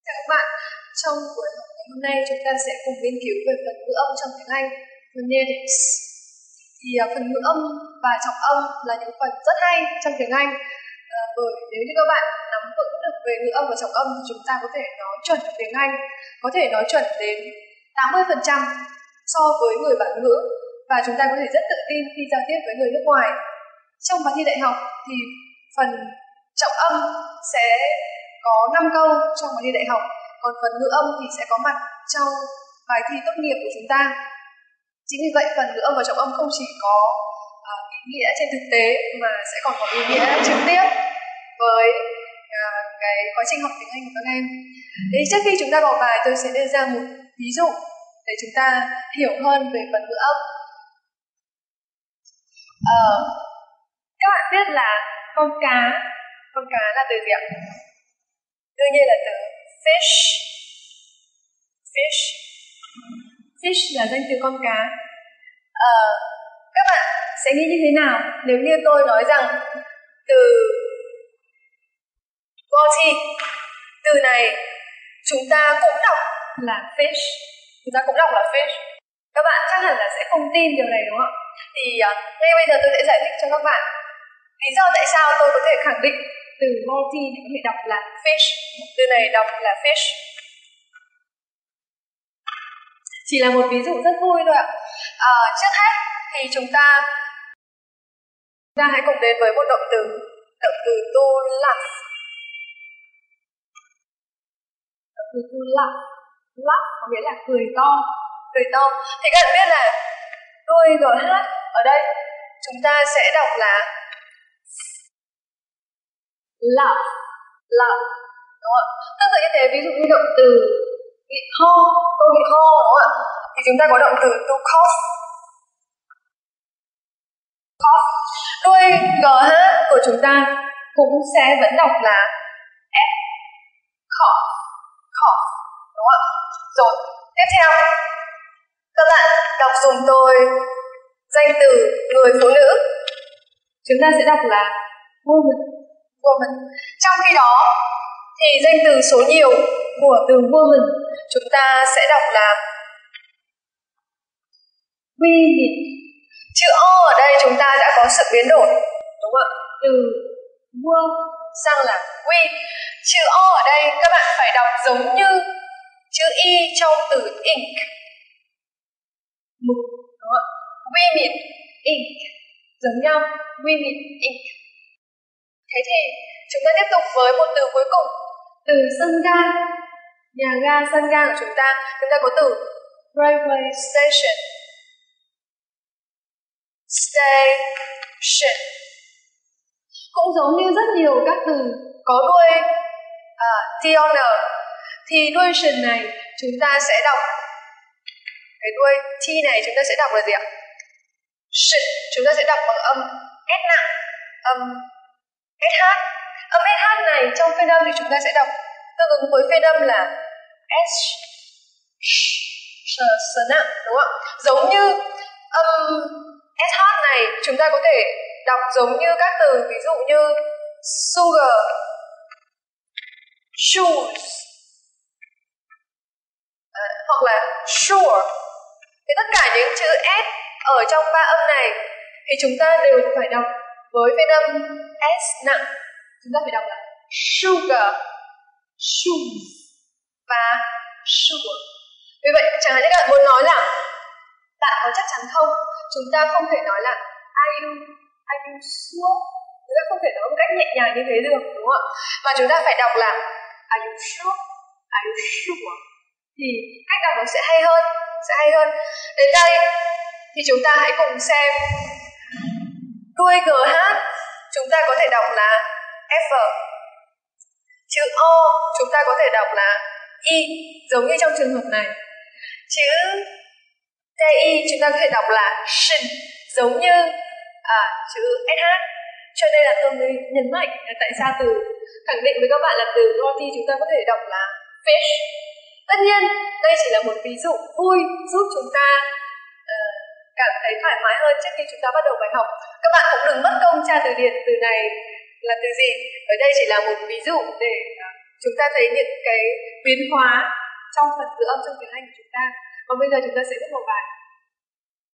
Các bạn, trong buổi học ngày hôm nay chúng ta sẽ cùng nghiên cứu về phần ngữ âm trong tiếng Anh, phonetics. Thì phần ngữ âm và trọng âm là những phần rất hay trong tiếng Anh. Bởi nếu như các bạn nắm vững được về ngữ âm và trọng âm thì chúng ta có thể nói chuẩn tiếng Anh, có thể nói chuẩn đến 80% so với người bản ngữ, và chúng ta có thể rất tự tin khi giao tiếp với người nước ngoài. Trong bài thi đại học thì phần trọng âm sẽ có 5 câu trong bài thi đại học, còn phần ngữ âm thì sẽ có mặt trong bài thi tốt nghiệp của chúng ta. Chính vì vậy phần ngữ âm và trọng âm không chỉ có ý nghĩa trên thực tế mà sẽ còn có ý nghĩa trực tiếp với cái quá trình học tiếng Anh của các em. Thế trước khi chúng ta vào bài, tôi sẽ đưa ra một ví dụ để chúng ta hiểu hơn về phần ngữ âm. Các bạn biết là con cá là từ gì ạ? Đương nhiên là từ fish. Fish là danh từ con cá. Các bạn sẽ nghĩ như thế nào nếu như tôi nói rằng từ body, từ này chúng ta cũng đọc là fish, Các bạn chắc hẳn là sẽ không tin điều này đúng không ạ? Thì ngay bây giờ tôi sẽ giải thích cho các bạn lý do tại sao tôi có thể khẳng định từ body này có thể đọc là fish, từ này đọc là fish. Chỉ là một ví dụ rất vui thôi ạ. Trước hết thì chúng ta hãy cùng đến với một động từ to laugh. Động từ to laugh có nghĩa là cười to. Thì các bạn biết là đuôi GH ở đây chúng ta sẽ đọc là laugh, đúng không? Tương tự như thế, ví dụ như động từ bị ho, tôi bị ho đúng không ạ? Thì chúng ta có động từ to cough. Đuôi GH của chúng ta cũng sẽ vẫn đọc là F, cough, đúng không ạ? Rồi, tiếp theo các bạn đọc dùm tôi danh từ người phụ nữ. Chúng ta sẽ đọc là woman. Trong khi đó thì danh từ số nhiều của từ woman chúng ta sẽ đọc là women. Chữ O ở đây chúng ta đã có sự biến đổi, đúng không ạ? Từ wo sang là we. Chữ O ở đây các bạn phải đọc giống như chữ Y trong từ ink, mực, đúng không ạ? Women, ink, giống nhau, women, ink. Thế thì chúng ta tiếp tục với một từ cuối cùng, từ sân ga, nhà ga, sân ga của chúng ta có từ railway station. Cũng giống như rất nhiều các từ có đuôi tioner, thì đuôi shin này chúng ta sẽ đọc, cái đuôi t này chúng ta sẽ đọc là gì ạ? Shin, chúng ta sẽ đọc bằng âm S nặng, âm SH. Âm SH này trong phiên âm thì chúng ta sẽ đọc tương ứng với phiên âm là S, nặng, đúng không ạ? Giống như âm SH này chúng ta có thể đọc giống như các từ ví dụ như sugar, shoes, hoặc là sure. Thì tất cả những chữ S ở trong ba âm này thì chúng ta đều phải đọc với phiên âm S nặng. Chúng ta phải đọc là sugar, shoes và sure. Vì vậy chẳng hạn như các bạn muốn nói là bạn có chắc chắn không, chúng ta không thể nói là are you sure. Chúng ta không thể nói một cách nhẹ nhàng như thế được, đúng không ạ? Mà chúng ta phải đọc là are you sure, thì cách đọc nó sẽ hay hơn. Đến đây thì chúng ta hãy cùng xem đuôi GH chúng ta có thể đọc là F. Chữ O chúng ta có thể đọc là I, giống như trong trường hợp này. Chữ TI chúng ta có thể đọc là shin, giống như chữ SH. Cho nên là tôi mới nhấn mạnh là tại sao từ khẳng định với các bạn là từ body chúng ta có thể đọc là fish. Tất nhiên đây chỉ là một ví dụ vui giúp chúng ta cảm thấy thoải mái hơn trước khi chúng ta bắt đầu bài học. Các bạn cũng đừng mất công tra từ điển từ này là từ gì. Ở đây chỉ là một ví dụ để chúng ta thấy những cái biến hóa trong phần ngữ âm trong tiếng Anh của chúng ta. Còn bây giờ chúng ta sẽ bước vào bài.